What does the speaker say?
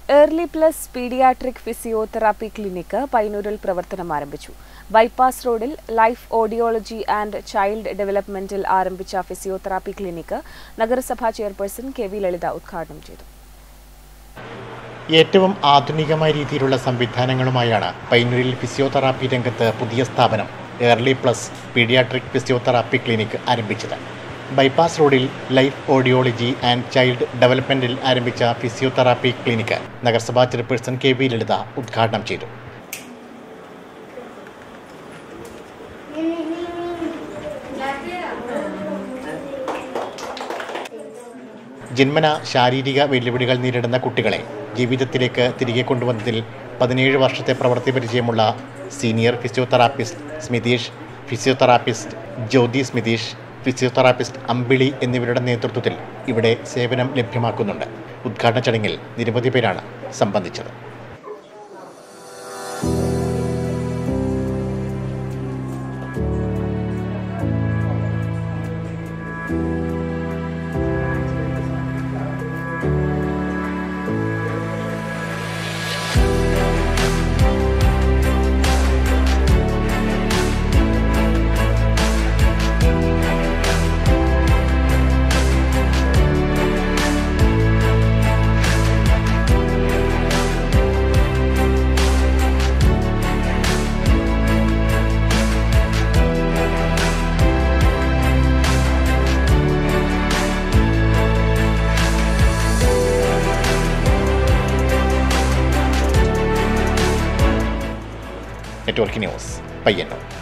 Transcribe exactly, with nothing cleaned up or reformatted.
Early Plus Pediatric Physiotherapy Clinic Payyanuril പ്രവർത്തനം ആരംഭിച്ചു. Bypass റോഡിൽ life audiology and child developmental ആരംഭിച്ച ഫിസിയോതെറാപ്പി ക്ലിനിക് നഗരസഭാ ചെയർപേഴ്സൺ കെ വി ലളിത ഉദ്ഘാടനം ചെയ്തു. ഏറ്റവും ആധുനികമായ രീതിയിലുള്ള സംവിധാനങ്ങളുമായാണ് പയ്യന്നൂരിൽ ഫിസിയോതെറാപ്പി രംഗത്ത് പുതിയ സ്ഥാപനം early plus paediatric physiotherapy clinic ആരംഭിച്ചത്. ബൈപ്പാസ് റോഡിൽ ലൈഫ് ഓഡിയോളജി ആൻഡ് ചൈൽഡ് ഡെവലപ്മെന്റിൽ ആരംഭിച്ച ഫിസിയോതെറാപ്പി ക്ലിനിക് നഗരസഭാ ചെയർപേഴ്സൺ കെ വി ലളിത ഉദ്ഘാടനം ചെയ്തു. ജന്മന ശാരീരിക വെല്ലുവിളികൾ നേരിടുന്ന കുട്ടികളെ ജീവിതത്തിലേക്ക് തിരികെ കൊണ്ടുവന്നതിൽ പതിനേഴ് വർഷത്തെ പ്രവൃത്തി പരിചയമുള്ള senior physiotherapist Smitheesh, physiotherapist Jyothi Smitheesh, physiotherapist Ambili എന്നിവരുടെ നേതൃത്വത്തിൽ ഇവിടെ സേവനം ലഭ്യമാക്കുന്നുണ്ട്. ഉദ്ഘാടന ചടങ്ങിൽ നിരവധി പേരാണ് സംബന്ധിച്ചത്. Network news, Payyanur.